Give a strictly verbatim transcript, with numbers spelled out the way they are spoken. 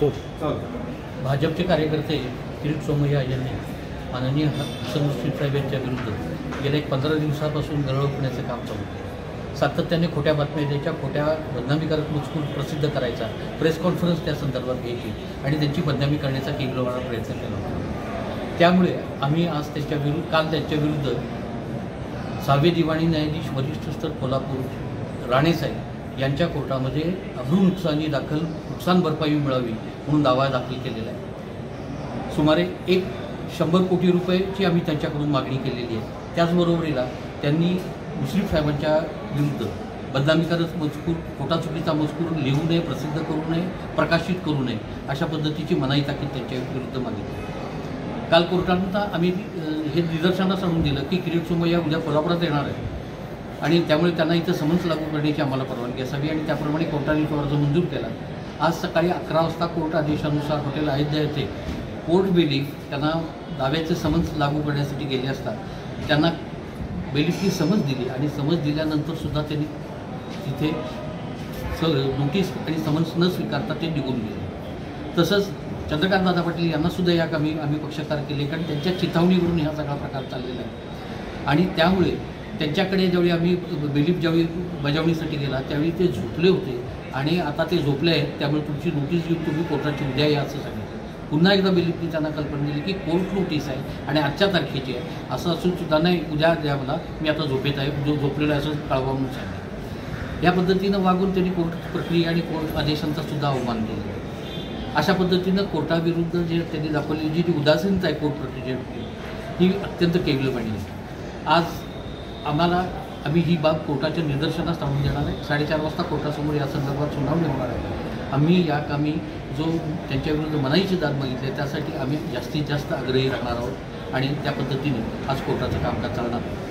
भाजपचे कार्यकर्ते किरीट सोमय्या यांनी माननीय हसन मुश्रीफ साहेब यांच्या विरुद्ध गेल्या एक पंधरा दिवसापासून गळळ करण्याचं काम चालू आहे। सातत्याने खोट्या बातम्या द्यायच्या, खोट्या बदनामीकारक मजकूर प्रसिद्ध करायचा, प्रेस कॉन्फरन्स त्या संदर्भात घ्यायची आणि त्यांची बदनामी करण्याचा केंद्रवाळा प्रयत्न केला होता। त्यामुळे आम्ही आज त्यांच्या विरुद्ध काल त्यांच्या विरुद्ध सहावे दिवाणी न्यायाधीश वरिष्ठ स्तर कोल्हापूर राणेसाहेब यांच्या कोर्टामध्ये अब्रू नुकसानी दाखल नुकसान भरपाई मिळावी म्हणून दावा दाखल केलेला आहे। सुमारे एक शंभर कोटी रुपयाची आम्ही त्यांच्याकडून मागणी केलेली आहे। त्याचबरोबरीला त्यांनी मुश्रीफ साहेबांच्या विरुद्ध बदनामीकारक मजकूर, खोटा चुकीचा मजकूर लिहू नये, प्रसिद्ध करू नये, प्रकाशित करू नये अशा पद्धतीची मनाई ताकीद त्यांच्या विरुद्ध मागितली। काल कोर्टानं आम्ही हे निदर्शनास आणून दिलं की किरीट सोमय्या उद्या कोल्हापुरात येणार आहे आणि त्यामुळे त्यांना इथं समन्स लागू करण्याची आम्हाला परवानगी असावी आणि त्याप्रमाणे कोर्टाने तो अर्ज मंजूर केला। आज सकाळी अकरा वाजता कोर्ट आदेशानुसार हॉटेल अयोध्या येथे कोर्ट बेलीफ त्यांना दाव्याचे समन्स लागू करण्यासाठी गेले असता त्यांना बेलीफची समज दिली आणि समज दिल्यानंतरसुद्धा त्यांनी तिथे स नोटीस आणि समन्स न स्वीकारता ते निघून गेले। तसंच चंद्रकांत दादा पाटील यांनासुद्धा या कामी आम्ही पक्षकार केले, कारण त्यांच्या चिथावणीवरून हा सगळा प्रकार चाललेला आहे आणि त्यामुळे त्यांच्याकडे ज्यावेळी आम्ही बेलीफ ज्यावेळी बजावणीसाठी गेला त्यावेळी ते झोपले होते आणि आता ते झोपले आहेत, त्यामुळे तुमची नोटीस घेऊन तुम्ही कोर्टाची उद्या या असं सांगितलं। पुन्हा एकदा बेलीफनी त्यांना कल्पना दिली की कोर्ट नोटीस आहे आणि आजच्या तारखेची आहे, असं असून सुद्धा नाही उद्या द्या मला, मी आता झोपेत आहे, जो झोपलेला आहे असं कळवा म्हणून सांगितलं। या पद्धतीनं वागून त्यांनी कोर्ट प्रक्रिया आणि कोर्ट आदेशांचा सुद्धा अवमान केला। अशा पद्धतीनं कोर्टाविरुद्ध जे त्यांनी दाखवलेली जी जी उदासीनता आहे कोर्ट प्रक्रियेची ही अत्यंत केविलवाणी आहे। आज आम्हाला आम्ही ही बाब कोर्टाच्या निदर्शनास आणून देणार आहे। साडेचार वाजता कोर्टासमोर या संदर्भात सुनावणी होणार आहे। आम्ही या कामी जो त्यांच्याविरुद्ध मनाईची दाद मागितली आहे त्यासाठी आम्ही जास्तीत जास्त आग्रही राहणार आहोत आणि त्या पद्धतीने आज कोर्टाचं कामकाज चालणार आहे।